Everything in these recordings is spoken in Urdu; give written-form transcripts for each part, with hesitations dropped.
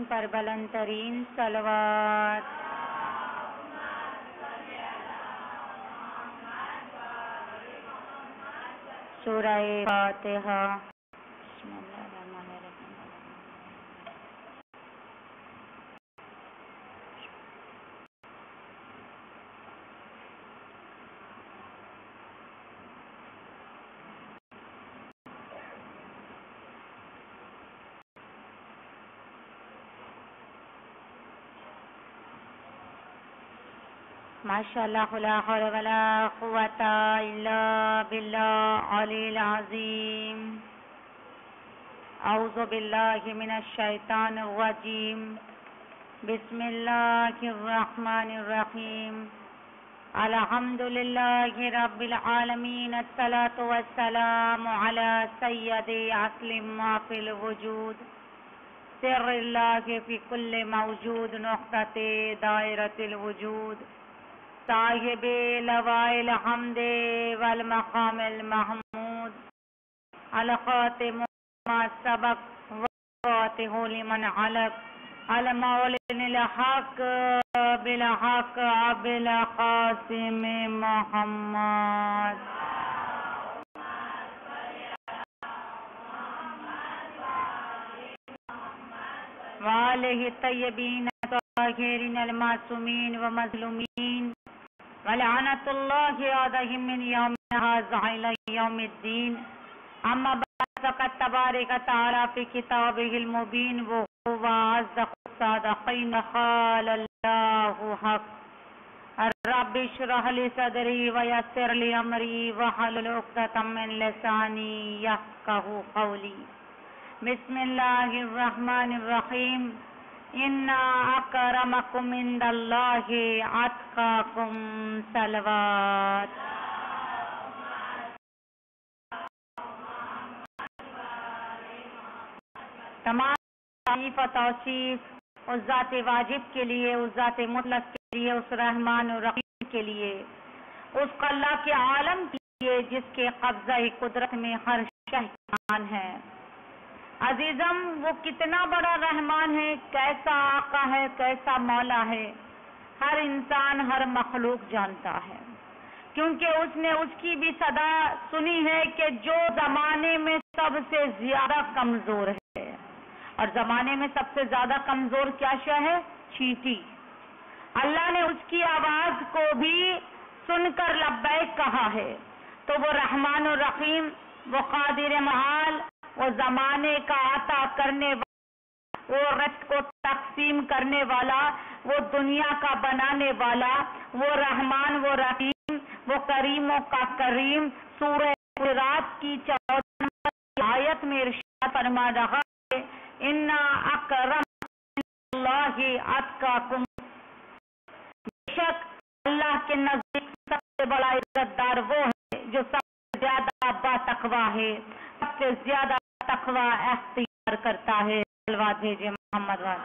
پر بلند ترین صلوات۔ سورہ فاتحہ۔ بسم اللہ الرحمن الرحیم۔ ماشاءاللہ لا حول ولا قوة الا باللہ علی العظیم۔ اعوذ باللہ من الشیطان الرجیم۔ بسم اللہ الرحمن الرحیم۔ الحمد للہ رب العالمین، الصلاة والسلام علی سید اصل ما فی الوجود، سر اللہ فی کل موجود، نقطۃ دائرۃ الوجود، صاحب لواء الحمد والمقام المحمود، الخاتم ما سبق وفاتح لمن علق، المولن الحق بالحق بالقاسم محمد۔ وآلہ الطیبین الطاہرین المعصومین ومظلومین، ولعنۃ اللہ علیہم من یوم ھذا الی یوم الدین۔ اما بعد فقد تبارک تعالی فی کتابہ المبین وهو اصدق الصادقین، قال اللہ حق، رب اشرح لی صدری ویسر لی امری واحلل عقدۃ من لسانی یفقہوا قولی۔ بسم اللہ الرحمن الرحیم۔ ان اکرمکم عند اللہ اتقاکم، صلوات۔ تمام تعریف و توصیف اس ذات واجب کے لیے، اس ذات مطلق کے لیے، اس رحمان الرحیم کے لیے، اس اللہ کے عالم کے لیے جس کے قبضہ قدرت میں ہر شے جان ہے۔ عزیزم، وہ کتنا بڑا رحمان ہے، کیسا آقا ہے، کیسا مولا ہے، ہر انسان، ہر مخلوق جانتا ہے، کیونکہ اس نے اس کی بھی صدا سنی ہے کہ جو زمانے میں سب سے زیادہ کمزور ہے، اور زمانے میں سب سے زیادہ کمزور کیا شے ہے؟ چینٹی۔ اللہ نے اس کی آواز کو بھی سن کر لبیک کہا ہے، تو وہ رحمان الرحیم، وہ قادر محال، وہ زمانے کا عطا کرنے والا، وہ رزق کو تقسیم کرنے والا، وہ دنیا کا بنانے والا، وہ رحمان، وہ رحیم، وہ کریموں کا کریم۔ سورہ حجرات کی 14 آیت میں ارشاد فرما رہا ہے، ان اکرمکم اللہ اتقاکم، بے شک اللہ کے نزدیک سب سے بڑا عزت دار وہ ہے جو سب سے زیادہ باتقویٰ ہے، سب سے زیادہ تقوی اختیار کرتا ہے۔ صلوات بھیجے محمد وال۔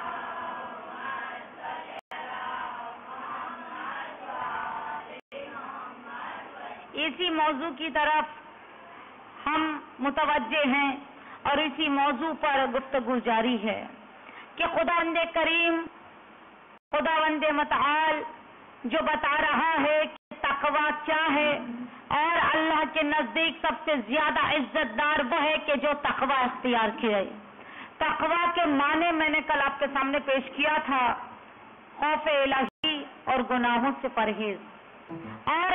اسی موضوع کی طرف ہم متوجہ ہیں اور اسی موضوع پر گفتگو جاری ہے کہ خداوند کریم، خداوند متعال جو بتا رہا ہے کہ تقوی کیا ہے، اور اللہ کے نزدیک سب سے زیادہ عزت دار وہ ہے کہ جو تقوی اختیار کیے۔ تقوی کے معنی میں نے کل آپ کے سامنے پیش کیا تھا، خوف الہی اور گناہوں سے پرہیز، اور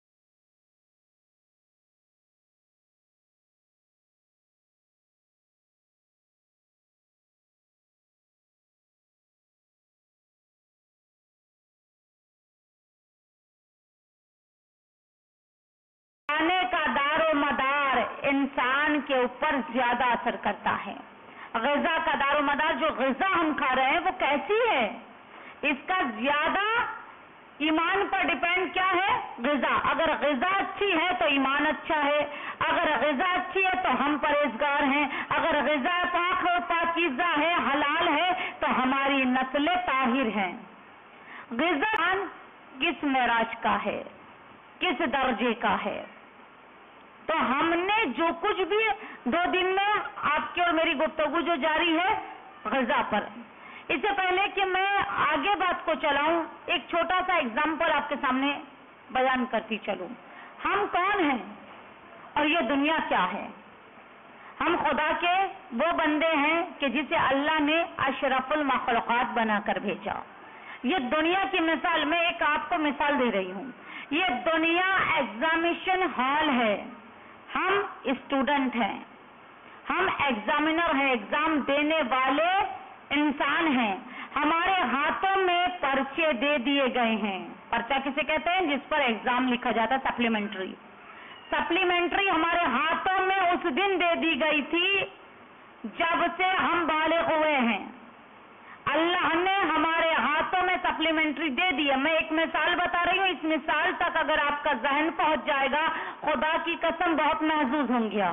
کا دار و مدار انسان کے اوپر زیادہ اثر کرتا ہے۔ غذا کا دار و مدار، جو غذا ہم کھا رہے ہیں وہ کیسی ہے، اس کا زیادہ ایمان پر ڈیپینڈ کیا ہے؟ غذا۔ اگر غذا اچھی ہے تو ایمان اچھا ہے، اگر غذا اچھی ہے تو ہم پرہیزگار ہیں، اگر غذا پاک و پاکیزہ ہے، حلال ہے، تو ہماری نسلیں طاہر ہیں۔ غذا کس معراج کا ہے، کس درجے کا ہے؟ تو ہم نے جو کچھ بھی 2 دن میں آپ کی اور میری گفتگو جو جاری ہے، غذا پر. اس سے پہلے کہ میں آگے بات کو چلاؤں، ایک چھوٹا سا اگزامپل آپ کے سامنے بیان کرتی چلوں. ہم کون ہیں اور یہ دنیا کیا ہے؟ ہم خدا کے وہ بندے ہیں کہ جسے اللہ نے اشرف المخلوقات بنا کر بھیجا. یہ دنیا کی مثال، میں ایک آپ کو مثال دے رہی ہوں. یہ دنیا ایگزامینیشن ہال ہے. ہم اسٹوڈنٹ ہیں، ہم ایگزامینر ہیں، ایگزام دینے والے انسان ہیں. ہمارے ہاتھوں میں پرچے دے دیے گئے ہیں. پرچہ کسے کہتے ہیں؟ جس پر ایگزام لکھا جاتا ہے. سپلیمنٹری ہمارے ہاتھوں میں اس دن دے دی گئی تھی جب سے ہم بالغ ہوئے ہیں. اللہ نے ہمارے ہاتھوں میں سپلیمنٹری دے دی ہے. میں ایک مثال بتا رہی ہوں، اس مثال تک اگر آپ کا ذہن پہنچ جائے گا، خدا کی قسم بہت محظوظ ہوں گے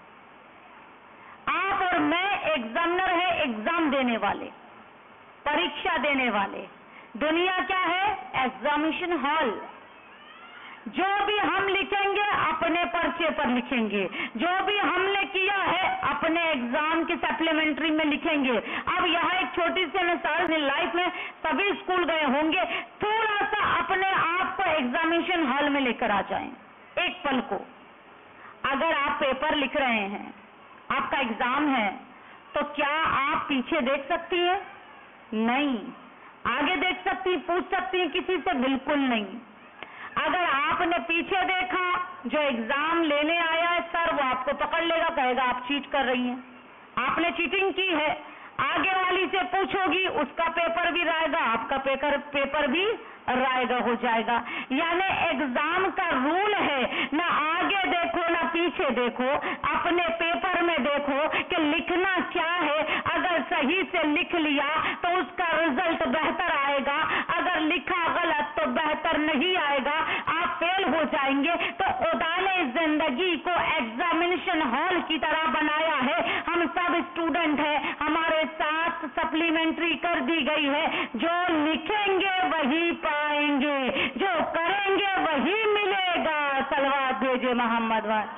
آپ اور میں ایگزامنر ہے، ایگزام دینے والے، پریکشا دینے والے. دنیا کیا ہے؟ Examination hall. جو بھی ہم لکھیں گے اپنے پرچے پر لکھیں گے، جو بھی ہم نے کیا ہے اپنے ایگزام کی سپلیمنٹری میں لکھیں گے. اب یہاں ایک چھوٹی سی مثال، لائف میں سبھی اسکول گئے ہوں گے، تھوڑا سا اپنے آپ کو ایگزامینیشن ہال میں لے کر آ جائیں. ایک پل کو اگر آپ پیپر لکھ رہے ہیں، آپ کا ایگزام ہے، تو کیا آپ پیچھے دیکھ سکتی ہیں؟ نہیں. آگے دیکھ سکتی، پوچھ سکتی ہیں کسی سے؟ بالکل نہیں. اگر آپ نے پیچھے دیکھا، جو ایگزام لینے آیا ہے سر وہ آپ کو پکڑ لے گا، کہے گا آپ چیٹ کر رہی ہیں، آپ نے چیٹنگ کی ہے. آگے والی سے پوچھو گی، اس کا پیپر بھی رائے گا، آپ کا پیپر بھی رائے گا ہو جائے گا. یعنی ایگزام کا رول ہے، نہ آگے دیکھو نہ پیچھے دیکھو، اپنے پیپر میں دیکھو کہ لکھنا کیا ہے. اگر صحیح سے لکھ لیا تو اس کا رزلٹ بہتر آئے گا، اگر لکھا غلط تو بہتر نہیں آئے گا، آپ فیل ہو جائیں گے. تو خدا نے زندگی کو ایگزامینیشن ہال کی طرح بنایا ہے. ہم سب اسٹوڈنٹ ہیں، ہمارے ساتھ سپلیمنٹری کر دی گئی ہے. جو لکھیں گے وہی پائیں گے، جو کریں گے وہی ملے گا. صلوات بھیجے محمد وال.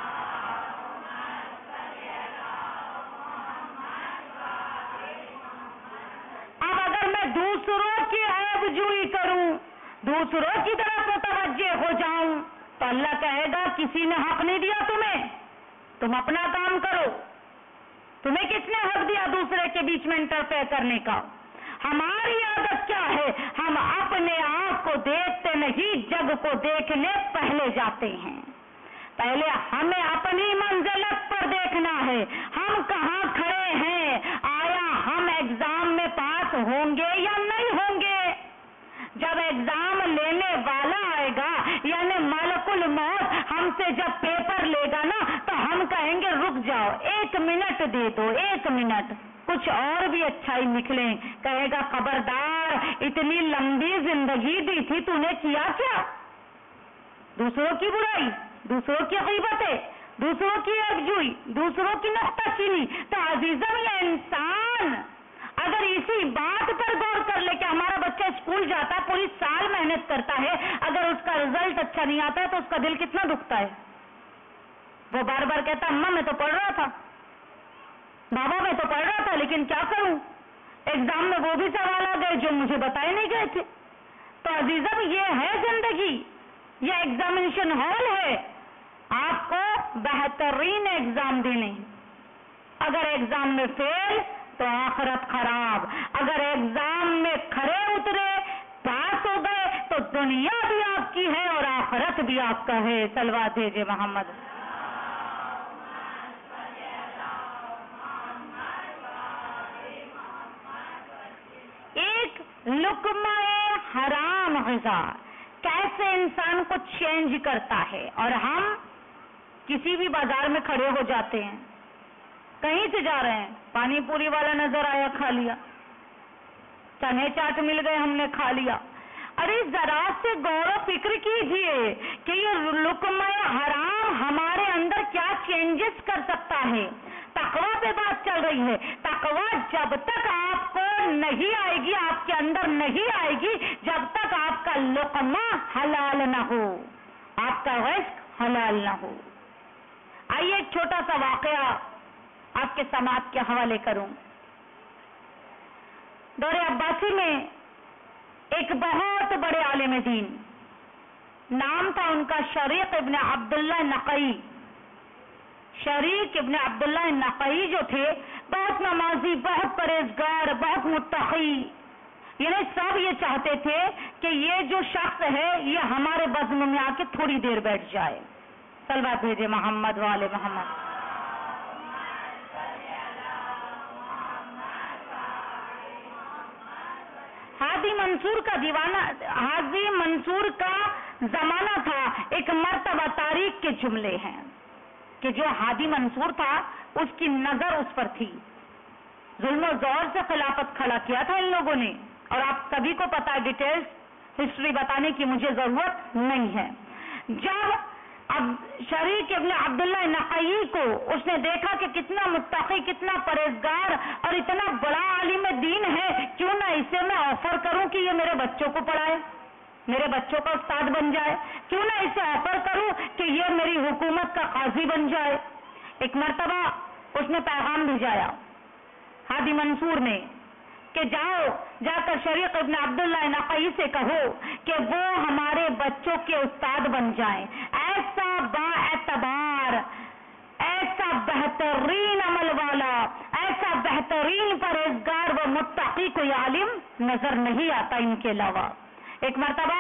اب اگر میں دوسروں کی عیب جوئی کروں، دوسروں کی طرف متوجہ ہو جاؤں، تو اللہ کہے گا کسی نے حق نہیں دیا تمہیں، تم اپنا کام کرو. تمہیں کس نے حق دیا دوسرے کے بیچ میں انٹرفیئر کرنے کا؟ ہماری عادت کیا ہے؟ ہم اپنے آپ کو دیکھتے نہیں، جگ کو دیکھنے پہلے جاتے ہیں. پہلے ہمیں اپنی منزلت پر دیکھنا ہے، ہم کہاں کھڑے ہیں. آیا ہم ایگزام میں پاس ہوں گے یا نہیں ہوں گے؟ جب ایگزام لینے والا آئے گا، یعنی ملک الموت ہم سے جب پیپر لے گا نا، تو ہم کہیں گے رک جاؤ، 1 منٹ دے دو، 1 منٹ، کچھ اور بھی اچھا ہی نکلیں. کہے گا خبردار، اتنی لمبی زندگی دی تھی تو نے کیا کیا؟ دوسروں کی برائی، دوسروں کی غیبتیں، دوسروں کی یکجوئی، دوسروں کی نقطہ چینی. تو عزیزم یہ انسان اگر اسی بات پر غور کر لے کہ ہمارا بچہ اسکول جاتا ہے، پوری سال محنت کرتا ہے، اگر اس کا رزلٹ اچھا نہیں آتا ہے تو اس کا دل کتنا دکھتا ہے. وہ بار بار کہتا ہے اماں میں تو پڑھ رہا تھا، بابا میں تو پڑھ رہا تھا، لیکن کیا کروں، ایگزام میں وہ بھی سوال آ گئے جو مجھے بتائے نہیں گئے تھے. تو عزیزم یہ ہے زندگی، یہ ایگزامینیشن ہال ہے. آپ کو بہترین ایگزام دینے، اگر ایگزام میں فیل تو آخرت خراب، اگر ایگزام میں کھڑے اترے پاس ہو گئے تو دنیا بھی آپ کی ہے اور آخرت بھی آپ کا ہے. صلوات بھیجے محمد. ایک لقمہ حرام غذا کیسے انسان کو چینج کرتا ہے. اور ہم کسی بھی بازار میں کھڑے ہو جاتے ہیں، کہیں سے جا رہے ہیں، پانی پوری والا نظر آیا، کھا لیا، چنے چاٹ مل گئے، ہم نے کھا لیا. ارے ذرا سے غور و فکر کیجئے کہ یہ لقمہ حرام ہمارے اندر کیا چینجز کر سکتا ہے. تقویٰ پہ بات چل رہی ہے. تقویٰ جب تک آپ کو نہیں آئے گی، آپ کے اندر نہیں آئے گی، جب تک آپ کا لقمہ حلال نہ ہو، آپ کا رزق حلال نہ ہو. آئیے ایک چھوٹا سا واقعہ آپ کے سماعت کے حوالے کروں. دور عباسی میں ایک بہت بڑے عالم دین، نام تھا ان کا شریق ابن عبداللہ نقعی۔ شریق ابن عبداللہ نقعی جو تھے بہت نمازی، بہت پرہیزگار، بہت متقی، یعنی سب یہ چاہتے تھے کہ یہ جو شخص ہے یہ ہمارے بزم میں آ کے تھوڑی دیر بیٹھ جائے۔ صلوات بھیجے محمد والے محمد۔ حاجی منصور کا دیوانہ، حاجی منصور کا زمانہ تھا۔ ایک مرتبہ تاریخ کے جملے ہیں کہ جو حاجی منصور تھا اس کی نظر اس پر تھی، ظلم و زور سے خلافت کھڑا کیا تھا ان لوگوں نے، اور آپ سبھی کو پتا ہے، ڈیٹیلز ہسٹری بتانے کی مجھے ضرورت نہیں ہے۔ جب اب شریک ابن عبداللہ نقعی کو اس نے دیکھا کہ کتنا متقی، کتنا پرہیزگار اور اتنا بڑا عالم دین ہے، کیوں نہ اسے میں آفر کروں کہ یہ میرے بچوں کو پڑھائے، میرے بچوں کا استاد بن جائے، کیوں نہ اسے آفر کروں کہ یہ میری حکومت کا قاضی بن جائے۔ ایک مرتبہ اس نے پیغام بھیجایا حاجی منصور نے کہ جاؤ، جا کر شریق ابن عبداللہ نقعی سے کہو کہ وہ ہمارے بچوں کے استاد بن جائیں۔ ایسا با اعتبار، ایسا بہترین عمل والا، ایسا بہترین پرہیزگار و متقی کوئی عالم نظر نہیں آتا ان کے علاوہ۔ ایک مرتبہ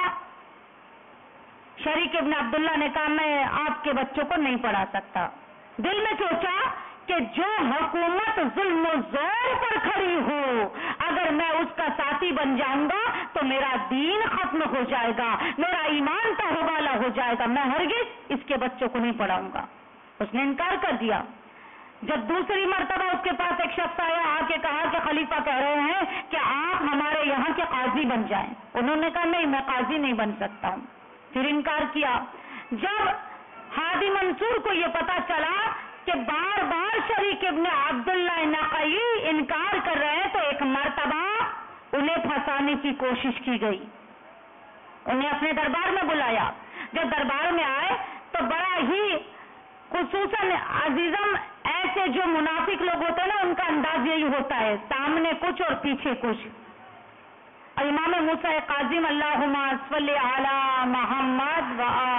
شریک ابن عبداللہ نے کہا میں آپ کے بچوں کو نہیں پڑھا سکتا۔ دل میں سوچا کہ جو حکومت ظلم و زور پر کھڑی ہو، اگر میں اس کا ساتھی بن جاؤں گا تو میرا دین ختم ہو جائے گا، میرا ایمان کا حوالہ ہو جائے گا، میں ہرگز اس کے بچوں کو نہیں پڑھاؤں گا۔ اس نے انکار کر دیا۔ جب دوسری مرتبہ اس کے پاس ایک شخص آیا، آ کے کہا کہ خلیفہ کہہ رہے ہیں کہ آپ ہمارے یہاں کے قاضی بن جائیں، انہوں نے کہا نہیں، میں قاضی نہیں بن سکتا ہوں، پھر انکار کیا۔ جب حاجی منصور کو یہ پتا چلا کہ بار بار شریک ابن عبداللہ نقعی انکار کر رہے ہیں، تو ایک مرتبہ انہیں پھنسانے کی کوشش کی گئی۔ انہیں اپنے دربار میں بلایا۔ جب دربار میں آئے تو بڑا ہی خصوصاً عزیزم ایسے جو منافق لوگ ہوتے ہیں نا، ان کا انداز یہی ہوتا ہے، سامنے کچھ اور پیچھے کچھ۔ امام موسیٰ کاظم اللہم صلی علی محمد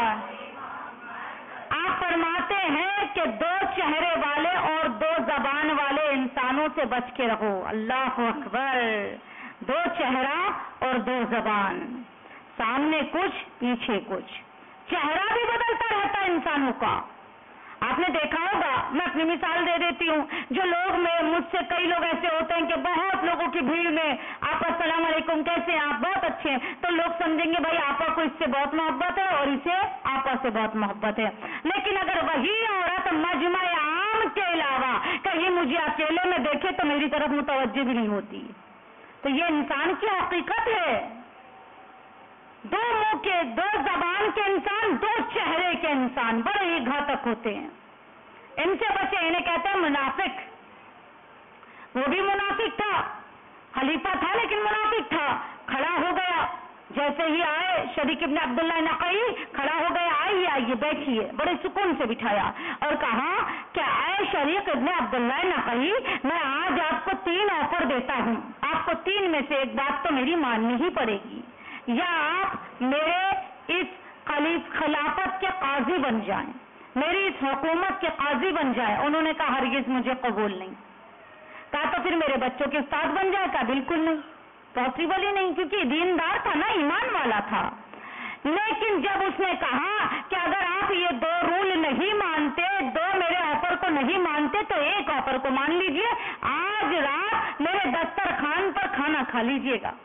آپ فرماتے ہیں کہ دو چہرے والے اور دو زبان والے انسانوں سے بچ کے رہو۔ اللہ اکبر! دو چہرہ اور دو زبان، سامنے کچھ پیچھے کچھ، چہرہ بھی بدلتا رہتا ہے انسانوں کا۔ آپ نے دیکھا ہوگا، میں اپنی مثال دے دیتی ہوں، جو لوگ مجھ سے کئی لوگ ایسے ہوتے ہیں کہ بہت لوگوں کی بھیڑ میں آپ السلام علیکم، کیسے ہیں آپ؟ بہت اچھے ہیں، تو لوگ سمجھیں گے بھائی آپا کو اس سے بہت محبت ہے اور اسے آپا سے بہت محبت ہے۔ لیکن اگر وہی عورت مجمع عام کے علاوہ کہیں مجھے اکیلے میں دیکھے تو میری طرف متوجہ بھی نہیں ہوتی۔ تو یہ انسان کی حقیقت ہے، دو منہ کے، دو زبان کے انسان، دو چہرے کے انسان بڑے ہی گھاتک ہوتے ہیں۔ ان سے بچے، انہیں کہتے ہیں منافق۔ وہ بھی منافق تھا، خلیفہ تھا لیکن منافق تھا۔ کھڑا ہو گیا، جیسے ہی آئے شریک ابن عبداللہ نقعی کھڑا ہو گیا، آئیے آئیے بیٹھیے، بڑے سکون سے بٹھایا اور کہا کہ اے شریک ابن عبداللہ نقعی، میں آج آپ کو 3 آفر دیتا ہوں، آپ کو 3 میں سے ایک بات تو میری ماننی ہی پڑے گی، یا آپ میرے اس خلافت کے قاضی بن جائیں، میری اس حکومت کے قاضی بن جائیں۔ انہوں نے کہا ہرگز مجھے قبول نہیں۔ کہا تو پھر میرے بچوں کے استاد بن جائے؟ کہا بالکل نہیں، پاسبل ہی نہیں، کیونکہ دیندار تھا نا، ایمان والا تھا۔ لیکن جب اس نے کہا کہ اگر آپ یہ 2 رول نہیں مانتے، 2 میرے آفر کو نہیں مانتے، تو ایک آفر کو مان لیجئے، آج رات میرے دسترخوان پر کھانا کھا لیجئے گا۔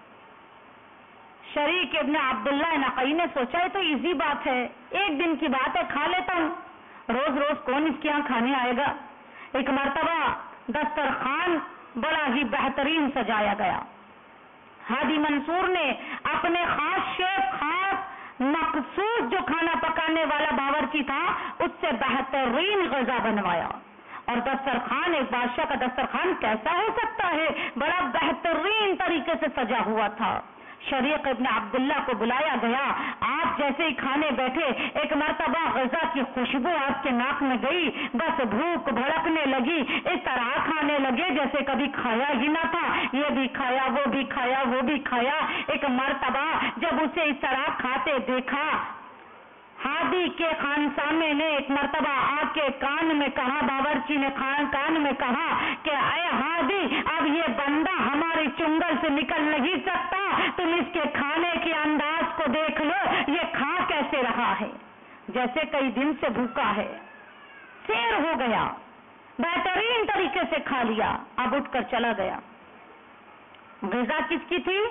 شریک ابن عبداللہ نقعی نے سوچا یہ تو ایزی بات ہے، ایک دن کی بات ہے، کھا لیتا ہوں، روز روز کون اس کے یہاں کھانے آئے گا۔ ایک مرتبہ دسترخوان بڑا ہی بہترین سجایا گیا۔ حاجی منصور نے اپنے خاص شیف، خاص مخصوص جو کھانا پکانے والا باورچی تھا، اس سے بہترین غذا بنوایا، اور دسترخوان، ایک بادشاہ کا دسترخوان کیسا ہو سکتا ہے، بڑا بہترین طریقے سے سجا ہوا تھا۔ شریق ابن عبداللہ کو بلایا گیا. آپ جیسے ہی کھانے بیٹھے ایک مرتبہ غذا کی خوشبو آپ کے ناک میں گئی, بس بھوک بھڑکنے لگی. اس طرح کھانے لگے جیسے کبھی کھایا ہی نہ تھا, یہ بھی کھایا وہ بھی کھایا وہ بھی کھایا. ایک مرتبہ جب اسے اس طرح کھاتے دیکھا, ہادی کے خانسامے نے ایک مرتبہ آ کے کان میں کہا, باورچی نے کان میں کہا کہ اے ہادی, اب یہ بندہ ہماری چنگل سے نکل نہیں سکتا, تم اس کے کھانے کے انداز کو دیکھ لو, یہ کھا کیسے رہا ہے, جیسے کئی دن سے بھوکا ہے. سیر ہو گیا, بہترین طریقے سے کھا لیا, اب اٹھ کر چلا گیا. غذا کس کی تھی؟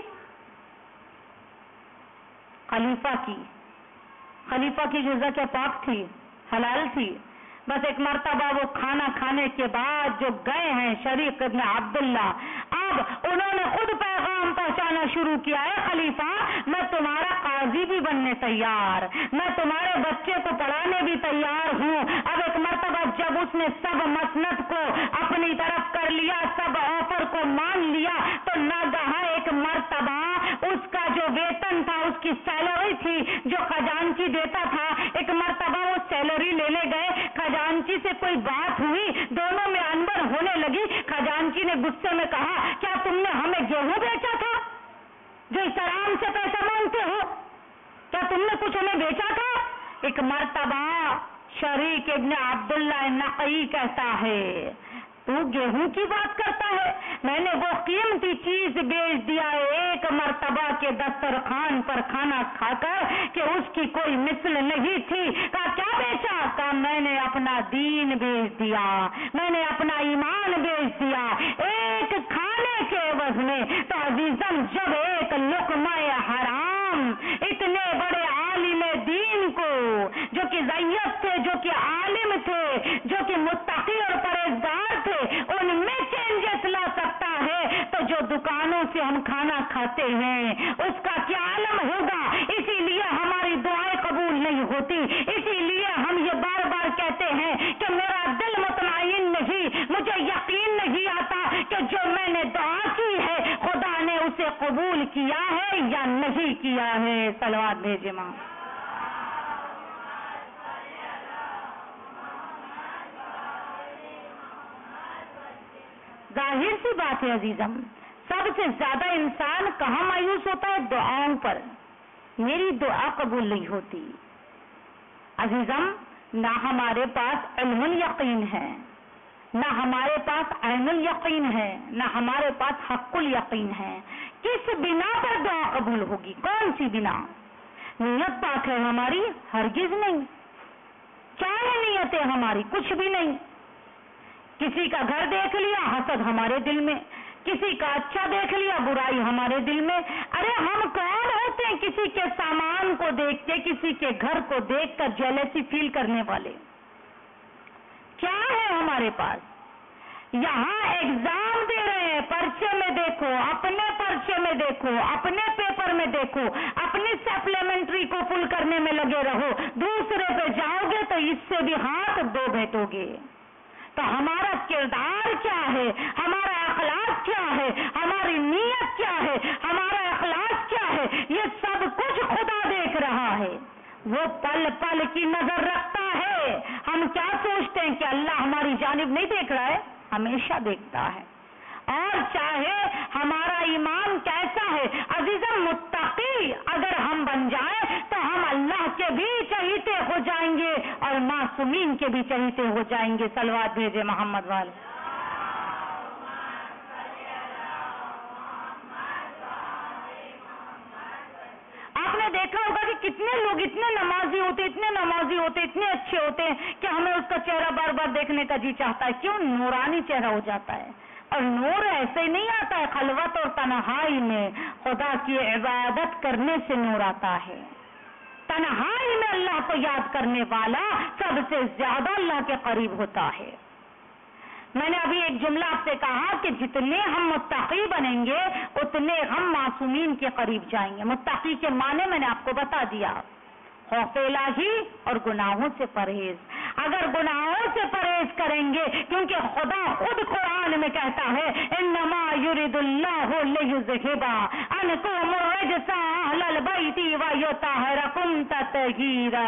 خلیفہ کی. خلیفہ کی غذا کیا پاک تھی, حلال تھی. بس ایک مرتبہ وہ کھانا کھانے کے بعد جو گئے ہیں شریق ابن عبداللہ, اب انہوں نے خود پیغام پہنچانا شروع کیا ہے, خلیفہ میں تمہارا قاضی بھی بننے تیار, میں تمہارے بچے کو پڑھانے بھی تیار ہوں. اب ایک مرتبہ جب اس نے سب مسند کو اپنی طرف کر لیا, سب آفر کو مان لیا, تو ناگہاں ایک مرتبہ اس کا جو ویتن تھا, اس کی سیلری تھی جو خزانچی دیتا تھا, ایک مرتبہ وہ سیلری لینے گئے. خزانچی سے کوئی بات ہوئی, دونوں میں انبن ہونے لگی. خزانچی نے غصے میں کہا, کیا تم نے ہمیں گیہوں بیچا تھا جو اس آرام سے پیسہ مانگتے ہو؟ کیا تم نے کچھ ہمیں بیچا تھا؟ ایک مرتبہ شریک ابن عبداللہ نقی کہتا ہے, تو گیہوں کی بات کرتا ہے, میں نے وہ قیمتی چیز بیچ دیا ایک مرتبہ کے دسترخوان پر کھانا کھا کر کہ اس کی کوئی مثل نہیں تھی. کہا کیا بیچا؟ کہا میں نے اپنا دین بیچ دیا, میں نے اپنا ایمان بیچ دیا ایک کھانے کے عوض میں. تو عزیزم, جب ایک لقمہ حرام اتنے بڑے عالم دین کو, جو کہ ضعیف تھے, جو کہ عالم تھے, جو کہ متقی اور پرہیزگار تھے, ان میں چینجز لا سکتا ہے, تو جو دکانوں سے ہم کھانا کھاتے ہیں اس کا کیا عالم ہوگا. اسی لیے ہماری دعائیں قبول نہیں ہوتی, اسی لیے ہم یہ بار بار کہتے ہیں کہ میرا دل مطمئن نہیں, مجھے یقین نہیں آتا کہ جو میں نے دعا کی ہے خدا نے اسے قبول کیا ہے یا نہیں کیا ہے. صلوات بھیجے ماں. ظاہر سی بات ہے عزیزم, سب سے زیادہ انسان کہاں مایوس ہوتا ہے؟ دعاؤں پر. میری دعا قبول نہیں ہوتی. عزیزم, نہ ہمارے پاس علم الیقین ہے, نہ ہمارے پاس عین الیقین ہے, نہ ہمارے پاس حق الیقین ہے. کس بنا پر دعا قبول ہوگی؟ کون سی بنا؟ نیت پاک ہے ہماری؟ ہرگز نہیں. کیا ہے نیتیں ہماری؟ کچھ بھی نہیں. کسی کا گھر دیکھ لیا, حسد ہمارے دل میں, کسی کا اچھا دیکھ لیا, برائی ہمارے دل میں. ارے ہم کون ہوتے ہیں کسی کے سامان کو دیکھ کے, کسی کے گھر کو دیکھ کر جیلسی فیل کرنے والے؟ کیا ہے ہمارے پاس؟ یہاں ایگزام دے رہے ہیں, پرچے میں دیکھو, اپنے پرچے میں دیکھو, اپنے پیپر میں دیکھو, اپنی سپلیمنٹری کو فل کرنے میں لگے رہو. دوسرے پہ جاؤ گے تو اس سے بھی ہاتھ دو بیٹھو گے. تو ہمارا کردار کیا ہے, ہمارا اخلاق کیا ہے, ہماری نیت کیا ہے, ہمارا اخلاق کیا ہے, یہ سب کچھ خدا دیکھ رہا ہے. وہ پل پل کی نظر رکھتا ہے. ہم کیا سوچتے ہیں کہ اللہ ہماری جانب نہیں دیکھ رہا ہے؟ ہمیشہ دیکھتا ہے. اور چاہے ہمارا ایمان کیسا ہے عزیزم, متقی اگر ہم بن جائیں تو ہم اللہ کے بھی چہیتے ہو جائیں گے اور معصومین کے بھی چہیتے ہو جائیں گے. صلوات بھیجے محمد والے. آپ نے دیکھا ہوگا کہ کتنے لوگ اتنے نمازی ہوتے, اتنے نمازی ہوتے, اتنے اچھے ہوتے ہیں کہ ہمیں اس کا چہرہ بار بار دیکھنے کا جی چاہتا ہے. کیوں؟ نورانی چہرہ ہو جاتا ہے. اور نور ایسے ہی نہیں آتا ہے, خلوت اور تنہائی میں خدا کی عبادت کرنے سے نور آتا ہے. تنہائی میں اللہ کو یاد کرنے والا سب سے زیادہ اللہ کے قریب ہوتا ہے. میں نے ابھی ایک جملہ آپ سے کہا کہ جتنے ہم متقی بنیں گے اتنے ہم معصومین کے قریب جائیں گے. متقی کے معنی میں نے آپ کو بتا دیا, خوف الہی اور گناہوں سے پرہیز. اگر گناہوں سے پرہیز کریں گے، کیونکہ خدا خود قرآن میں کہتا ہے انما یرید اللہ لیذھب عنکم الرجس اہل البیت ویطہرکم تطہیرا۔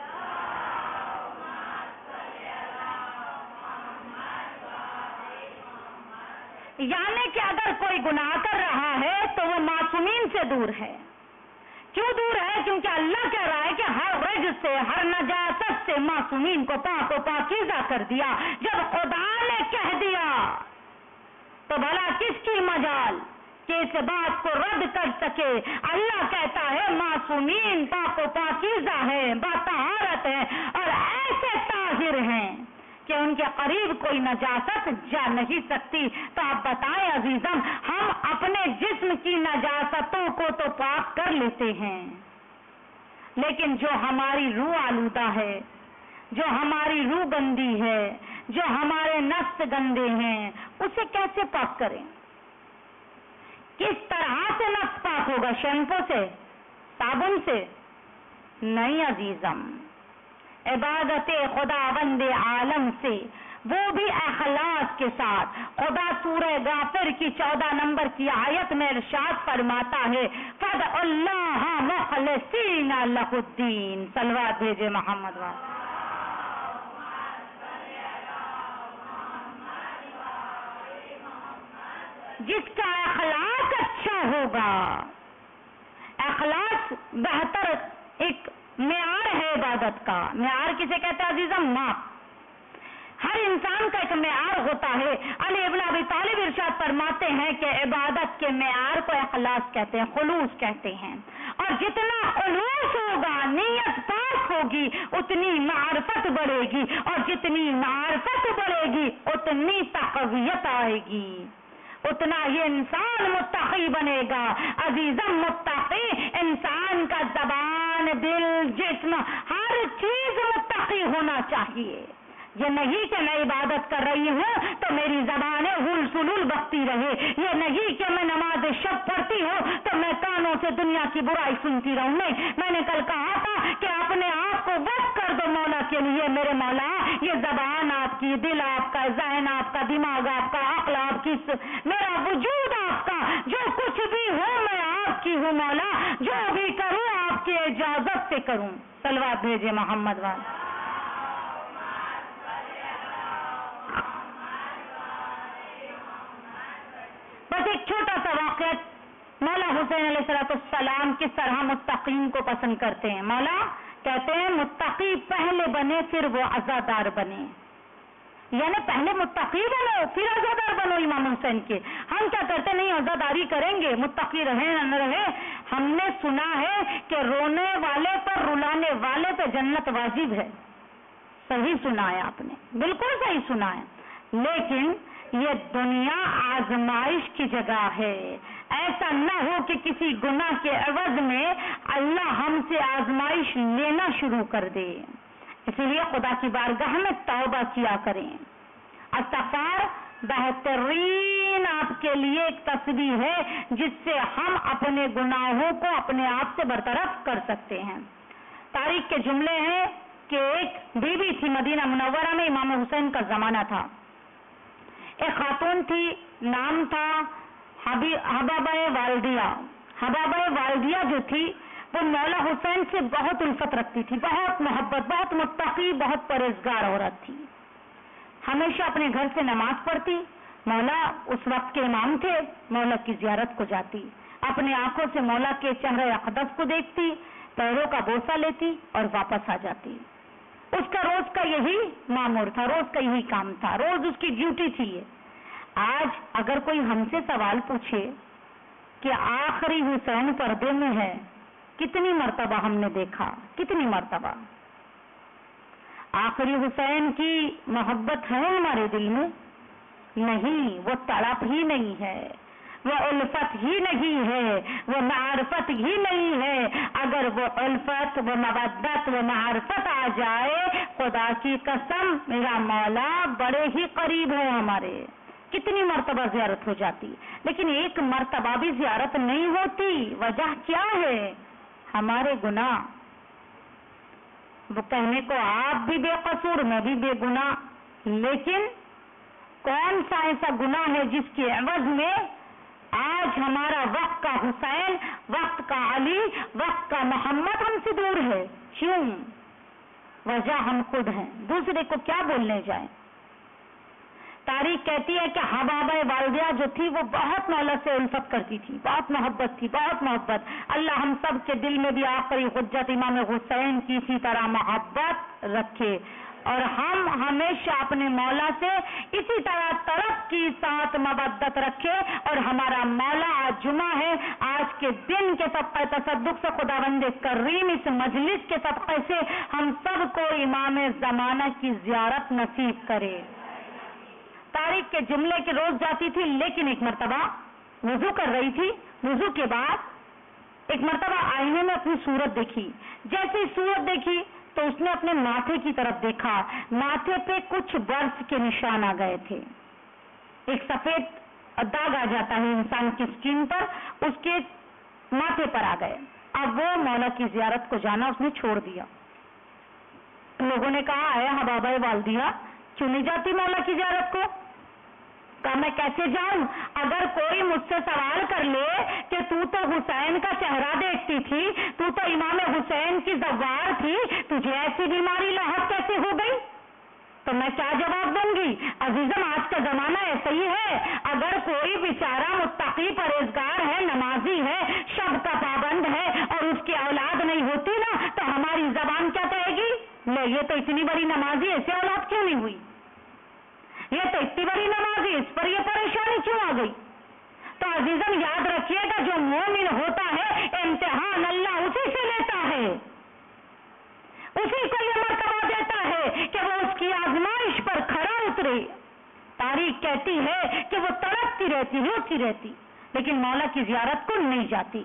یعنی کہ اگر کوئی گناہ کر رہا ہے تو وہ معصومین سے دور ہے۔ کیوں دور ہے؟ کیونکہ اللہ کہہ رہا ہے کہ ہر رجس سے، ہر نجاست سے معصومین کو پاک و پاکیزہ کر دیا۔ جب خدا نے کہہ دیا تو بھلا کس کی مجال کہ اس بات کو رد کر سکے؟ اللہ کہتا ہے معصومین پاک و پاکیزہ ہیں، باطہارت ہیں اور ایسے طاہر ہیں کہ ان کے قریب کوئی نجاست جا نہیں سکتی۔ تو آپ بتائیں عزیزم، ہم اپنے جسم کی نجاستوں کو تو پاک کر لیتے ہیں، لیکن جو ہماری روح آلودہ ہے، جو ہماری روح گندی ہے، جو ہمارے نفس گندے ہیں، اسے کیسے پاک کریں؟ کس طرح سے نفس پاک ہوگا؟ شیمپو سے؟ صابن سے؟ نہیں عزیزم، عبادت خداوند عالم سے، وہ بھی اخلاص کے ساتھ۔ خدا سورہ غافر کی 14 نمبر کی آیت میں ارشاد فرماتا ہے فَادْعُوا اللَّهَ مُخْلِصِينَ لَهُ الدِّينَ۔ صلوات بھیجے محمد وال۔ جس کا اخلاص اچھا ہوگا، اخلاص بہتر ایک معیار ہے عبادت کا۔ معیار کسے کہتے ہیں عزیزم؟ ماپ۔ ہر انسان کا ایک معیار ہوتا ہے۔ علی ابن ابی طالب ارشاد فرماتے ہیں کہ عبادت کے معیار کو اخلاص کہتے ہیں، خلوص کہتے ہیں، اور جتنا خلوص ہوگا، نیت پاک ہوگی، اتنی معرفت بڑھے گی، اور جتنی معرفت بڑھے گی اتنی تقویت آئے گی، اتنا یہ انسان متقی بنے گا۔ عزیزم، متقی انسان کا زبان، دل، جسم، ہر چیز متقی ہونا چاہیے۔ یہ نہیں کہ میں عبادت کر رہی ہوں تو میری زبانیں ہل سلول بکتی رہے، یہ نہیں کہ میں نماز شب پڑھتی ہوں تو میں کانوں سے دنیا کی برائی سنتی رہوں۔ نہیں، میں نے کل کہا تھا کہ اپنے آپ کو وقف کر دو مولا کے لیے۔ میرے مولا، یہ زبان آپ کی، دل آپ کا، ذہن آپ کا، دماغ آپ کا، عقل آپ کی، میرا وجود آپ کا، جو کچھ بھی ہوں میں آپ کی ہوں مولا، جو بھی کروں آپ کی اجازت سے کروں۔ صلوات بھیجے محمد وال۔ بس ایک چھوٹا سا واقعہ، مولا حسین علیہ السلام کس طرح متقین کو پسند کرتے ہیں۔ مولا کہتے ہیں متقی پہلے بنے پھر وہ عزادار بنے، یعنی پہلے متقی بنو پھر عزادار بنو امام حسین کے۔ ہم کیا کرتے نہیں، عزاداری کریں گے، متقی رہے نہ رہے۔ ہم نے سنا ہے کہ رونے والے پر رلانے والے پہ جنت واجب ہے۔ صحیح سنا ہے آپ نے، بالکل صحیح سنا ہے، لیکن یہ دنیا آزمائش کی جگہ ہے۔ ایسا نہ ہو کہ کسی گناہ کے عوض میں اللہ ہم سے آزمائش لینا شروع کر دے۔ اسی لیے خدا کی بارگاہ میں توبہ کیا کریں۔ استغفار بہترین آپ کے لیے ایک تسبیح ہے جس سے ہم اپنے گناہوں کو اپنے آپ سے برطرف کر سکتے ہیں۔ تاریخ کے جملے ہیں کہ ایک بی بی تھی، مدینہ منورہ میں امام حسین کا زمانہ تھا۔ ایک خاتون تھی، نام تھا حبابہ والدیہ۔ حبابہ والدیہ جو تھی وہ مولا حسین سے بہت الفت رکھتی تھی، بہت محبت، بہت متقی، بہت پرہیزگار عورت تھی۔ ہمیشہ اپنے گھر سے نماز پڑھتی، مولا اس وقت کے امام تھے، مولا کی زیارت کو جاتی، اپنے آنکھوں سے مولا کے چہرے اقدس کو دیکھتی، پیروں کا بوسہ لیتی اور واپس آ جاتی۔ اس کا روز کا یہی معمور تھا، روز کا یہی کام تھا، روز اس کی ڈیوٹی تھی یہ۔ آج اگر کوئی ہم سے سوال پوچھے کہ آخری حسین پردے میں ہے، کتنی مرتبہ ہم نے دیکھا، کتنی مرتبہ آخری حسین کی محبت ہے ہمارے دل میں؟ نہیں، وہ تڑپ ہی نہیں ہے، وہ الفت ہی نہیں ہے، وہ معرفت ہی نہیں ہے۔ اگر وہ الفت، وہ مودت، وہ معرفت آ جائے، خدا کی قسم میرا مولا بڑے ہی قریب ہے ہمارے۔ کتنی مرتبہ زیارت ہو جاتی، لیکن ایک مرتبہ بھی زیارت نہیں ہوتی۔ وجہ کیا ہے؟ ہمارے گناہ۔ وہ کہنے کو آپ بھی بے قصور میں بھی بے گناہ، لیکن کون سا ایسا گناہ ہے جس کے عوض میں آج ہمارا وقت کا حسین، وقت کا علی، وقت کا محمد ہم سے دور ہے؟ کیوں؟ وجہ ہم خود ہیں، دوسرے کو کیا بولنے جائیں؟ تاریخ کہتی ہے کہ حبابہ والدیہ جو تھی وہ بہت مولا سے الفت کرتی تھی، بہت محبت تھی، بہت محبت۔ اللہ ہم سب کے دل میں بھی آخری حجت امام حسین کی اسی طرح محبت رکھے، اور ہم ہمیشہ اپنے مولا سے اسی طرح طرف کی ساتھ مودت رکھے۔ اور ہمارا مولا آج جمعہ ہے، آج کے دن کے صدقہ تصدق سے خداوند کریم اس مجلس کے صدقے سے ہم سب کو امام زمانہ کی زیارت نصیب کرے۔ تاریخ کے جملے کے روز جاتی تھی، لیکن ایک مرتبہ وضو کر رہی تھی، وضو کے بعد ایک مرتبہ آئینے میں اپنی صورت دیکھی۔ جیسے صورت دیکھی تو اس نے اپنے ماتھے کی طرف دیکھا، ماتھے پہ کچھ برس کے نشان آ گئے تھے، ایک سفید داغ آ جاتا ہے انسان کی اسکن پر، اس کے ماتھے پر آ گئے۔ اب وہ مولا کی زیارت کو جانا اس نے چھوڑ دیا۔ لوگوں نے کہا اے حبابہ والدیہ کیوں نہیں جاتی مولا کی زیارت کو؟ کہا میں کیسے جاؤں؟ اگر کوئی مجھ سے سوال کر لے کہ تو حسین کا چہرہ دیکھتی تھی، تو امام حسین کی زوار تھی، تجھے ایسی بیماری لاحق کیسے ہو گئی؟ تو میں کیا جواب دوں گی؟ عزیزم آج کا زمانہ ایسا ہی ہے، اگر کوئی بیچارہ متقی پرہیزگار ہے، نمازی ہے، شب کا پابند ہے، اور اس کی اولاد نہیں ہوتی نا، تو ہماری زبان کیا کہے گی؟ لے یہ تو اتنی بڑی نمازی، ایسے اولاد کیوں نہیں ہوئی؟ یہ تو اتنی بڑی نمازی، اس پر یہ پریشانی کیوں آ گئی؟ تو عزیزم یاد رکھیے گا جو مومن ہوتا ہے امتحان اللہ اسی سے لیتا ہے، اسی کو یہ مرتبہ دیتا ہے کہ وہ اس کی آزمائش پر کھڑا اترے۔ تاریخ کہتی ہے کہ وہ تڑپتی رہتی، روتی رہتی، لیکن مولا کی زیارت کو نہیں جاتی۔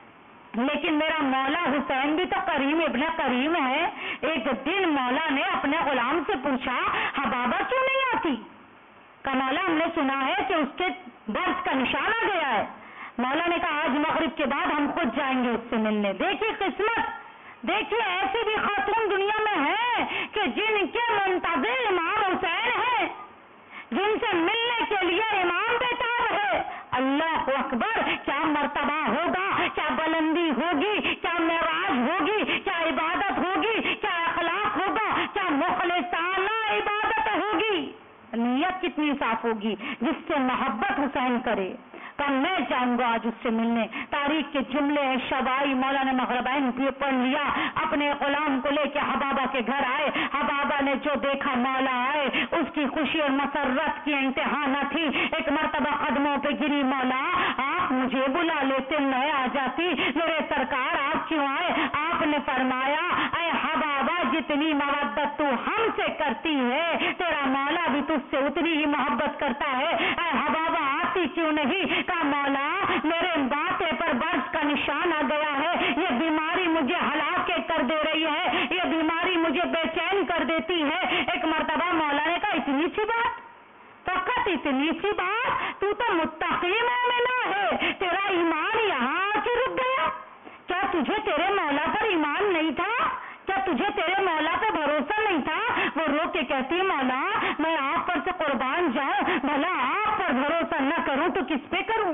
لیکن میرا مولا حسین بھی تو کریم ابن کریم ہے۔ ایک دن مولا نے اپنے غلام سے پوچھا حبابہ کیوں نہیں آتی؟ کہ مولا ہم نے سنا ہے کہ اس کے برس کا نشان آ گیا ہے۔ مولا نے کہا آج مغرب کے بعد ہم خود جائیں گے اس سے ملنے۔ دیکھیے قسمت، دیکھیے ایسی بھی خاتون دنیا میں ہیں کہ جن کے منتظر امام حسین ہیں، جن سے ملنے کے لیے امام بیتاب ہے۔ اللہ اکبر، کیا مرتبہ ہوگا، کیا بلندی ہوگی، کیا معراج ہوگی، کیا عبادت ہوگی، کیا اخلاق ہوگا، کیا مخلصانہ عبادت ہوگی، نیت کتنی صاف ہوگی جس سے محبت حسین کرے۔ کہ میں جاؤں گا آج اس سے ملنے۔ تاریخ کے جملے شبائی مولا نے مغربین بھی پڑھ لیا، اپنے غلام کو لے کے حبابہ کے گھر آئے۔ حبابہ نے جو دیکھا مولا آئے، اس کی خوشی اور مسرت کی انتہا نہ تھی۔ ایک مرتبہ قدموں پہ گری، مولا آپ مجھے بلا لیتے، میں آ جاتی، میرے سرکار آپ کیوں آئے؟ آپ نے فرمایا اے حبابہ جتنی مودت تو ہم سے کرتی ہے، تیرا مولا بھی تجھ سے اتنی ہی محبت کرتا ہے۔ اے حبابہ آتی کیوں نہیں؟ کہا مولا میرے ماتھے پر برس کا نشان آ گیا ہے، یہ بیماری مجھے ہلاک کر دے رہی ہے، یہ بیماری مجھے بے چین کر دیتی ہے۔ ایک مرتبہ مولا نے کہا اتنی سی بات، فقط اتنی سی بات، تو متقی مومنہ ہے، تیرا ایمان یہاں آ کے رک گیا؟ کیا تجھے تیرے مولا پر ایمان نہیں تھا؟ کیا تجھے تیرے مولا پہ بھروسہ نہیں تھا؟ وہ رو کے کہتی مولا میں آپ پر سے قربان جاؤں، بھلا آپ پر بھروسہ نہ کروں تو کس پہ کروں؟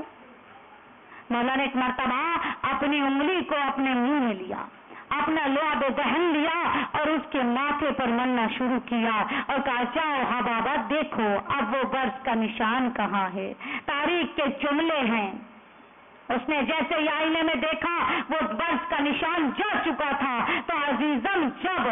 مولا نے ایک مرتبہ اپنی انگلی کو اپنے منہ میں لیا، اپنا لعاب دہن لیا اور اس کے ماتھے پر ملنا شروع کیا اور کہا جاؤ حبابہ دیکھو اب وہ برس کا نشان کہاں ہے۔ تاریخ کے جملے ہیں، اس نے جیسے ہی آئینے میں دیکھا وہ برس کا نشان جا چکا تھا۔ تو عزیزم جب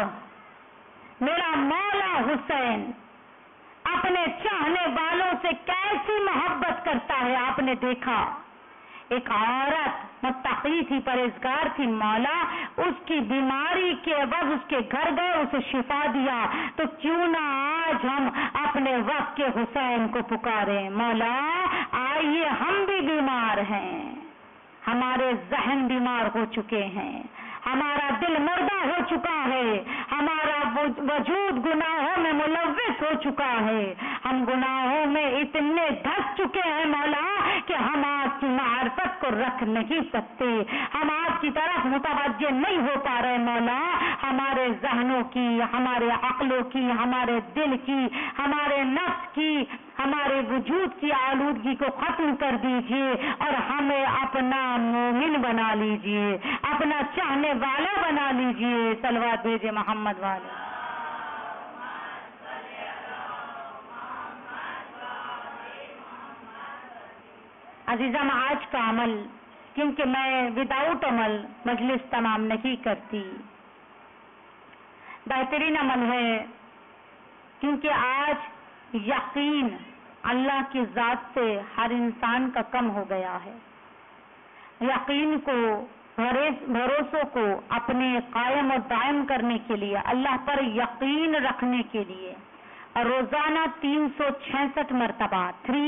میرا مولا حسین اپنے چاہنے والوں سے کیسی محبت کرتا ہے آپ نے دیکھا۔ ایک عورت متقی تھی، پرہیزگار تھی، مولا اس کی بیماری کے عوض اس کے گھر گئے، اسے شفا دیا، تو کیوں نہ آج ہم اپنے وقت کے حسین کو پکاریں؟ مولا آئیے ہم بھی بیمار ہیں، ہمارے ذہن بیمار ہو چکے ہیں، ہمارا دل مردہ ہو چکا ہے، ہمارا وجود گناہوں میں ملوث ہو چکا ہے، ہم گناہوں میں اتنے دھس چکے ہیں مولا کہ ہم آپ کی معرفت کو رکھ نہیں سکتے. ہم آپ کی طرف متوجہ نہیں ہو پا رہے مولا. ہمارے ذہنوں کی، ہمارے عقلوں کی، ہمارے دل کی، ہمارے نفس کی، ہمارے وجود کی آلودگی کو ختم کر دیجئے اور ہمیں اپنا مومن بنا لیجئے، اپنا چاہنے والا بنا لیجئے. صلوات بھیجے محمد والے. عزیزم، آج کا عمل، کیونکہ میں وداؤٹ عمل مجلس تمام نہیں کرتی، بہترین عمل ہے کیونکہ آج یقین اللہ کی ذات سے ہر انسان کا کم ہو گیا ہے. یقین کو، بھروسوں کو اپنے قائم و دائم کرنے کے لیے، اللہ پر یقین رکھنے کے لیے اور روزانہ 366 مرتبہ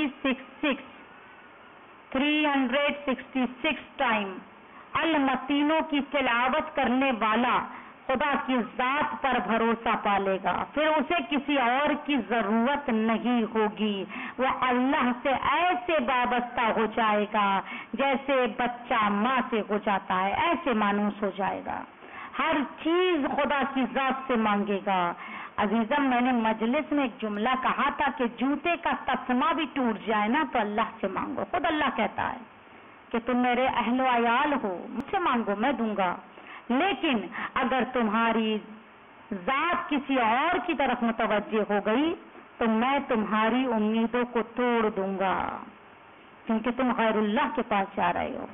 366 ٹائم المتینوں کی تلاوت کرنے والا خدا کی ذات پر بھروسہ پالے گا. پھر اسے کسی اور کی ضرورت نہیں ہوگی. وہ اللہ سے ایسے وابستہ ہو جائے گا جیسے بچہ ماں سے ہو جاتا ہے، ایسے مانوس ہو جائے گا. ہر چیز خدا کی ذات سے مانگے گا. عزیزم، میں نے مجلس میں ایک جملہ کہا تھا کہ جوتے کا تسمہ بھی ٹوٹ جائے نا تو اللہ سے مانگو. خود اللہ کہتا ہے کہ تم میرے اہل و عیال ہو، مجھ سے مانگو، میں دوں گا. لیکن اگر تمہاری ذات کسی اور کی طرف متوجہ ہو گئی تو میں تمہاری امیدوں کو توڑ دوں گا، کیونکہ تم غیر اللہ کے پاس جا رہے ہو.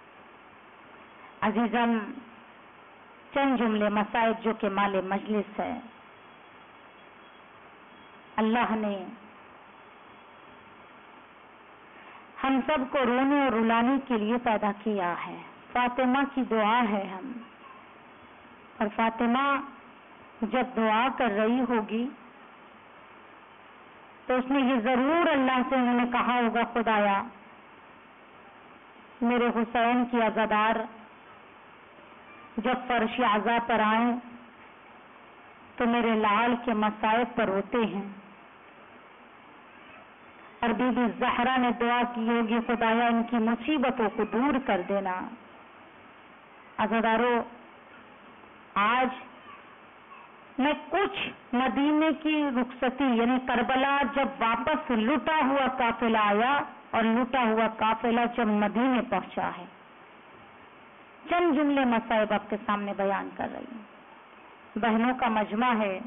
عزیزم، چند جملے مسائل جو کہ مال مجلس ہے. اللہ نے ہم سب کو رونے اور رلانے کے لیے پیدا کیا ہے. فاطمہ کی دعا ہے ہم، اور فاطمہ جب دعا کر رہی ہوگی تو اس نے یہ ضرور اللہ سے انہوں نے کہا ہوگا، خدایا میرے حسین کی عزادار جب فرش عزا پر آئیں تو میرے لال کے مصائب پر روتے ہیں. اور بی بی زہرا نے دعا کی ہوگی، خدایا ان کی مصیبتوں کو دور کر دینا. عزادارو، آج میں کچھ مدینے کی رخصتی یعنی کربلا جب واپس لٹا ہوا قافلہ آیا اور لٹا ہوا قافلہ جب مدینے پہنچا ہے، چند جملے مسائب آپ کے سامنے بیان کر رہی ہوں. بہنوں کا مجمع ہے.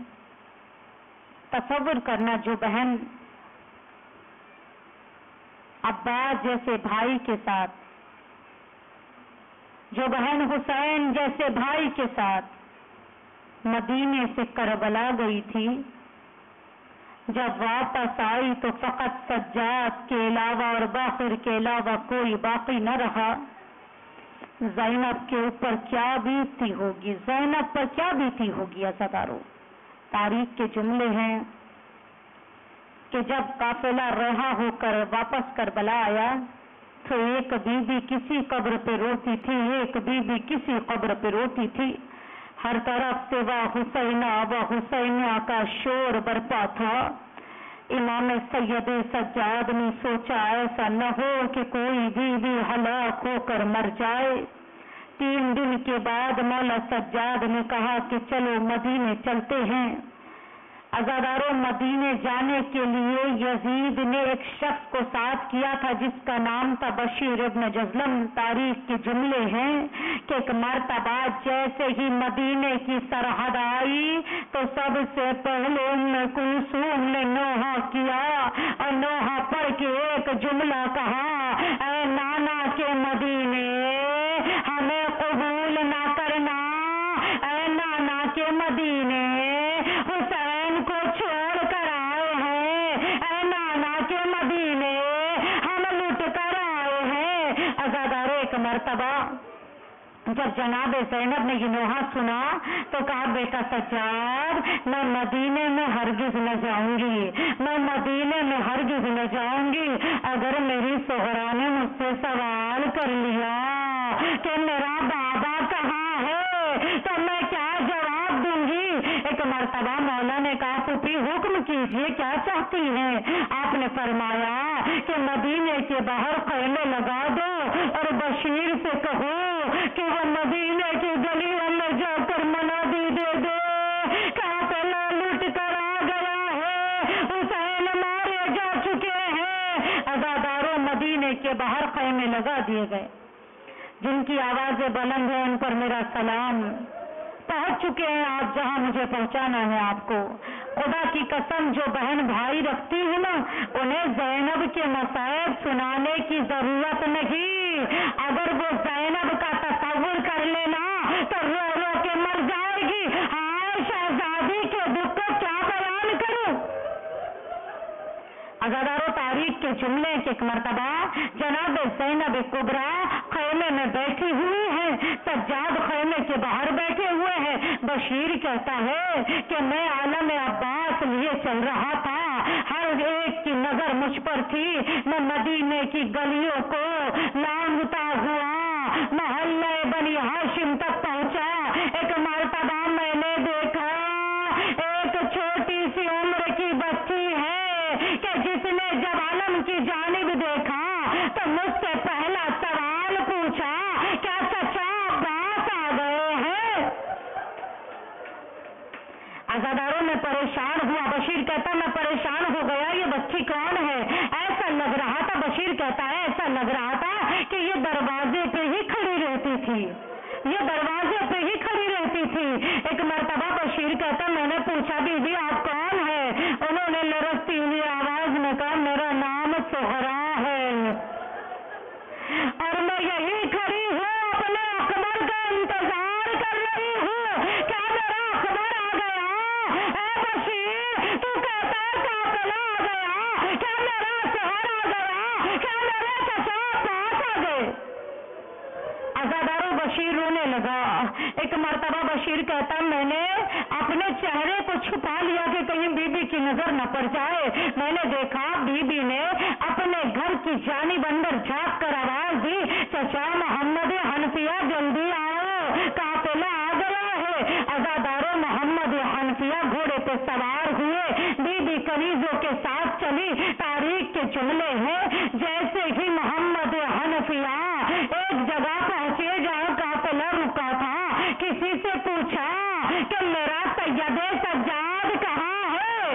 تصور کرنا، جو بہن عباس جیسے بھائی کے ساتھ، جو بہن حسین جیسے بھائی کے ساتھ مدینے سے کربلا گئی تھی، جب واپس آئی تو فقط سجاد کے علاوہ اور باقر کے علاوہ کوئی باقی نہ رہا. زینب کے اوپر کیا بیتی ہوگی، زینب پر کیا بیتی ہوگی عزادارو. تاریخ کے جملے ہیں کہ جب قافلہ رہا ہو کر واپس کربلا آیا تو ایک بی بی کسی قبر پہ روتی تھی، ایک بی بی کسی قبر پہ روتی تھی. ہر طرف سے وا حسینہ کا شور برپا تھا. امام سید سجاد نے سوچا ایسا نہ ہو کہ کوئی بی بی ہلاک ہو کر مر جائے. 3 دن کے بعد مولا سجاد نے کہا کہ چلو مدینے چلتے ہیں. عزاداروں، مدینے جانے کے لیے یزید نے ایک شخص کو ساتھ کیا تھا جس کا نام تھا بشیر ابن جزلم. تاریخ کے جملے ہیں کہ ایک مرتبہ جیسے ہی مدینے کی سرحد آئی تو سب سے پہلے ام کلثوم نے نوحہ کیا اور نوحہ پڑھ کے ایک جملہ کہا، اے نانا کے مدینے ہمیں قبول نہ کرنا، اے نانا کے مدینے حسین کو چھوڑ کر آئے ہیں، اے نانا کے مدینے ہم لٹ کر آئے ہیں. عزادارو، ایک مرتبہ جب جناب زینب نے یہ نوحہ سنا تو کہا، بیٹا سجاد میں مدینے میں ہرگز نہ جاؤں گی، میں مدینے میں ہرگز نہ جاؤں گی. اگر میری سغرا نے مجھ سے سوال کر لیا کہ میرا بابا کہاں ہے تو میں کیا جواب دوں گی. ایک مرتبہ مولا نے کہا، پھوپھی حکم کیجیے کیا چاہتی ہیں. آپ نے فرمایا کہ مدینے کے باہر خیمے لگا دو اور बशीर से कहो कि वो मदीने की गलियों में जाकर मनादी दे दे, काफिला लुट कर आ गया है, हुसैन मारे जा चुके हैं। अज़ादारों मदीने के बाहर ख़ैमे लगा दिए गए। जिनकी आवाजें बुलंद हैं उन पर मेरा सलाम। पहुंच चुके हैं आप जहां मुझे पहुंचाना है आपको। खुदा की कसम, जो बहन भाई रखती है ना, उन्हें ज़ैनब के मसाइब सुनाने की जरूरत नहीं। अगर वो ज़ैनब का तस्वुर कर लेना तो रो रो के मर जाएगी। हाय शहजादी के दुख को क्या बयान करूं। अज़ादारों, तारीख के जुमले के एक मरतबा जनाब ज़ैनब कुबरा खैमे में बैठी हुई है, सज्जाद खैमे के बाहर बैठे हुए हैं। बशीर कहता है कि मैं आलम अब्बास लिए चल रहा था, हर एक की नजर मुझ पर थी। मैं मदीने की गलियों को लांघता हुआ मोहल्ले बनी हाशिम तक पहुंचा। एक मरतबा मैंने देखा एक छोटी सी उम्र की बच्ची है कि जिसने जब आलम की जानिब देखा तो मुझसे पहला सवाल पूछा, क्या चचा अब्बास आ गए हैं। अज़ादारों में परेशान हुआ। बशीर कहता मैं परेशान हो गया, ये बच्ची कौन है। ऐसा लग रहा था, बशीर कहता है ऐसा लग रहा था कि ये दरवाजे पे ही खड़ी रहती थी, ये दरवाजे पे ही खड़ी रहती थी। एक मरतबा बशीर कहता मैंने पूछा बीबी आप कौन है। उन्होंने लरसती हुई आवाज में कहा मेरा नाम सुहरा है और मैं यही खड़ी हूँ, अपने अकबर का इंतजार कर रही हूँ। क्या मेरा अकबर आ गया। ऐ बशीर, तू कहता है काफिला आ गया, क्या मेरा शहर आ गया, क्या मेरे चचा अब्बास आ गए। अज़ादारों, बशीर रोने लगा। एक मरतबा बशीर कहता मैंने अपने चेहरे को छुपा लिया कि कहीं बीबी की नजर न पड़ जाए। मैंने देखा बीबी ने अपने घर की जानिब अंदर झांक कर आवाज दी, चचा मोहम्मद हनफिया जल्दी आओ, काफिला आ गया है। अज़ादारों, मोहम्मद हनफिया घोड़े पे सवार हुए, बीबी कनीजों के साथ चली। तारीख के जुमले हैं, जैसे ही मोहम्मद हनफिया एक जगह पहुंचे जहां काफिला रुका था, किसी से पूछा कि मेरा सैयद सज्जाद कहाँ है।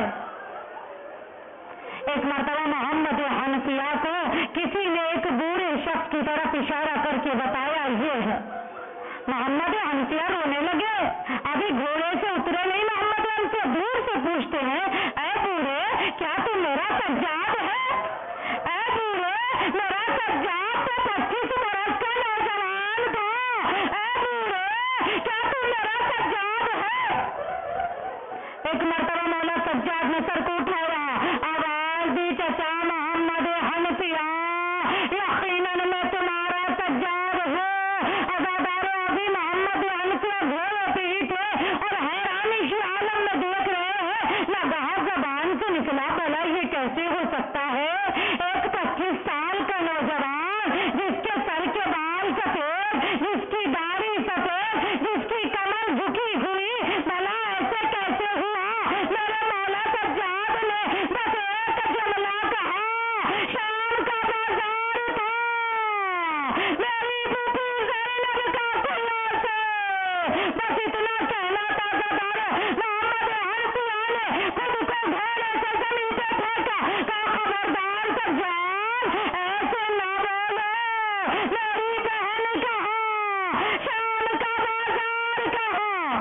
एक मरतबा मोहम्मद हनफिया को किसी ने एक बूढ़े शख्स की तरफ इशारा करके बताया ये है। मोहम्मद हनफिया रोने लगे। अभी घोड़े से उतरे नहीं मोहम्मद हनफिया, दूर से पूछते हैं ऐ बूढ़े क्या तू मेरा सज्जाद है। ऐ बूढ़े, मेरा सज्जाद तो 25 बरस का नौजवान था। ऐ बूढ़े, क्या तू मेरा सज्जाद है। एक मरतबा मौला सज्जाद ने सर को उठाया, आवाज दी चचा मोहम्मद हनफिया, यकीनन मैं तुम्हारा सज्जाद हूँ। अज़ादारों, अभी मोहम्मद हनफिया घोड़े पे ही थे और हैरानी के आलम में देख रहे हैं। लगा जबान से निकला भला ये कैसे हो सकता है। एक 25 साल का नौजवान जिसके सर के बाल सफेद, जिसकी दाढ़ी सफेद, जिसकी कमर झुकी हुई, भला ऐसे कैसे हुआ। मेरे मौला सज्जाद ने बस एक जुमला कहा, शाम का बाजार था, मेरी बेटी ज़ैनब का खुला से, बस इतना कहना था। मोहम्मद हनफिया ने खुद को घोड़े से जमीन पे फेंका, कहा खबरदार सज्जाद ऐसे ना बोलो, मेरी बहन कहाँ, शाम का बाजार कहाँ।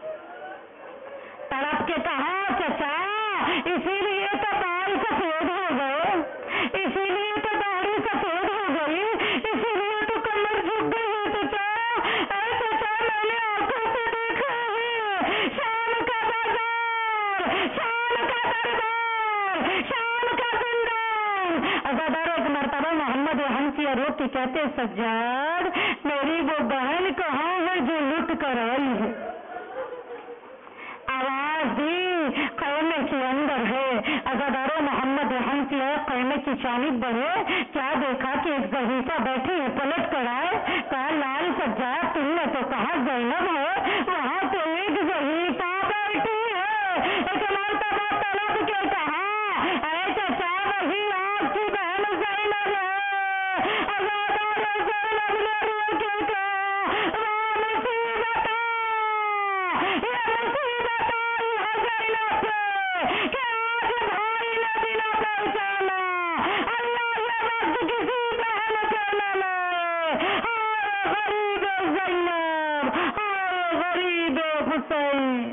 तड़प के कहा चचा इसीलिए तो बाल सफेद हो गए, इसीलिए तो दाढ़ी सफेद हो गई, इसीलिए तो कमर झुक गई है चचा। ऐ चचा मैंने आंखों से देखा है, शाम का बाजार, शाम का दरबार, शाम का जिंदान। अज़ादारों, एक मरतबा मोहम्मद हनफिया रोती कहते सज्जाद मेरी वो बहन कहाँ है जो लुट कर आई है। आवाज दी खैमे के अंदर है। अज़ादारों, मोहम्मद हनफिया खैमे की जानिब बढ़े, क्या देखा कि एक ज़हीफ़ा बैठी है, पलट कर आए, कहा लाल सज्जाद तुमने तो कहा ज़ैनब है, वहां तो एक ज़हीफ़ा बैठी है। एक मरतबा तड़प के कहा ऐ चचा वही आपकी बहन ज़ैनब है। अज़ादारों, ज़ैनब غریب زینب، ہائے غریب حسین۔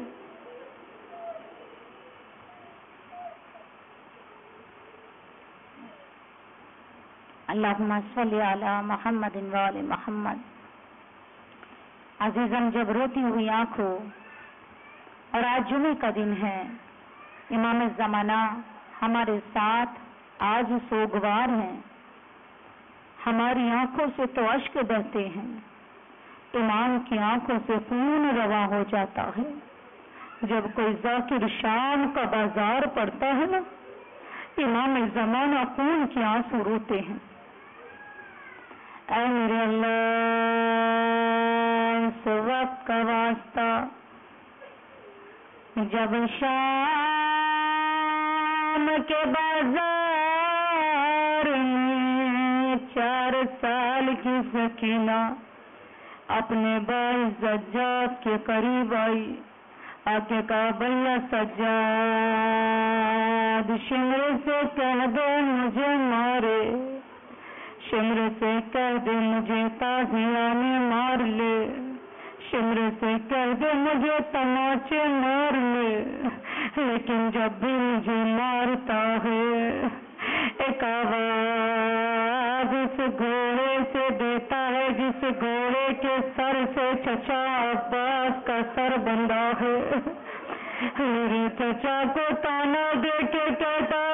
اللہم صلی علی محمد وآل محمد۔ عزیزم، جب روتی ہوئی آنکھوں، اور آج جمعے کا دن ہے، امام زمانہ ہمارے ساتھ آج سوگوار ہیں، ہماری آنکھوں سے تو اشک بہتے ہیں، امام کی آنکھوں سے خون روا ہو جاتا ہے۔ جب کوئی ذاکر شام کا بازار پڑتا ہے نا، امام زمانہ خون کے آنسو روتے ہیں۔ اے میرے اللہ، اس وقت کا واسطہ جب شام کے بازار میں 4 سال کی سکینہ اپنے بھائی سجاد کے قریب آئی، آکے کہا بھیا سجاد، شمر سے کہہ دے مجھے مارے، شمر سے کہہ دے مجھے تازیانے مار لے، شمر سے کہہ دے مجھے تماچے مار لے، لیکن جب بھی مجھے مارتا ہے ایک آواز اس گھوڑے سے دیتا ہے جس گھوڑے کے سر سے چچا عباس کا سر بندھا ہے۔ میرے چچا کو تانا دے کے کہتا ہے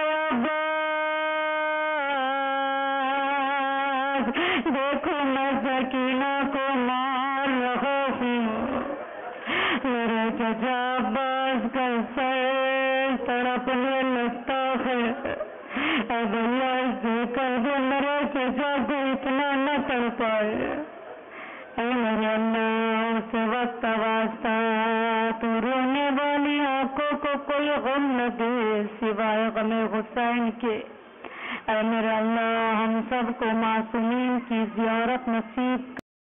عباس، دیکھو میں سکینہ کو مار رہا ہوں۔ میرے چچا عباس کا سر تڑپنے لگتا ہے۔ اب اللہ سے کہہ دے میرے چچا کو اتنا نہ تڑپائے۔ اے میرے اللہ، اس وقت واسطہ تو رونے والی آنکھوں کو کوئی غم نہ دے سوائے غم حسین کے۔ اے میرے اللہ، ہم سب کو معصومین کی زیارت نصیب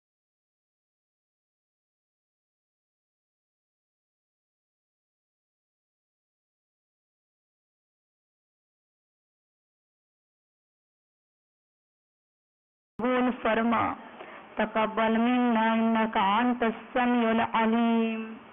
قبول فرما، تقبل منا انك انت السميع العليم۔